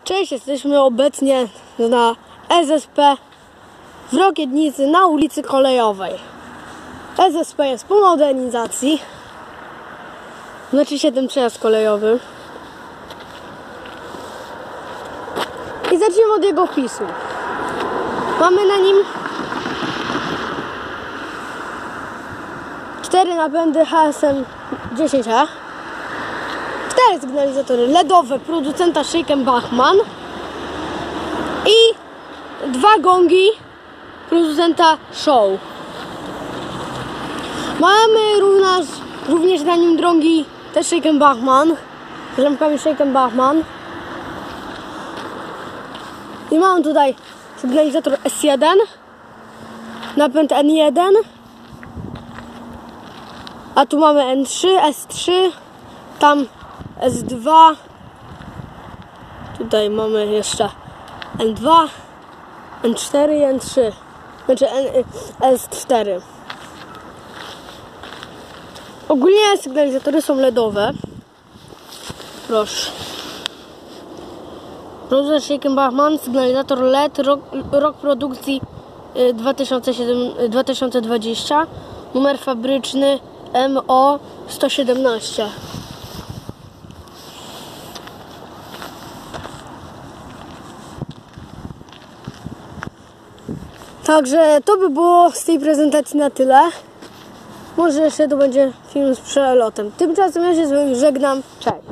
Cześć, jesteśmy obecnie na SSP w Rokietnicy na ulicy Kolejowej. SSP jest po modernizacji, znaczy się ten przejazd kolejowy. I zacznijmy od jego opisu. Mamy na nim 4 napędy HSM 10E, 4 sygnalizatory LEDowe producenta Shaken-Bachmann i 2 gongi producenta Show. Mamy również na nim drągi też Shaken-Bachmann, z lampkami Shaken-Bachmann. I mamy tutaj sygnalizator S1, napęd N1, a tu mamy N3, S3, tam S2, tutaj mamy jeszcze N2, N4 i N3, znaczy S4. Ogólnie sygnalizatory są LEDowe. Proszę. Producent Shaken-Bachmann, sygnalizator LED, rok produkcji 2020, numer fabryczny MO 117. Także to by było z tej prezentacji na tyle. Może jeszcze to będzie film z przelotem. Tymczasem ja się z wami żegnam. Cześć!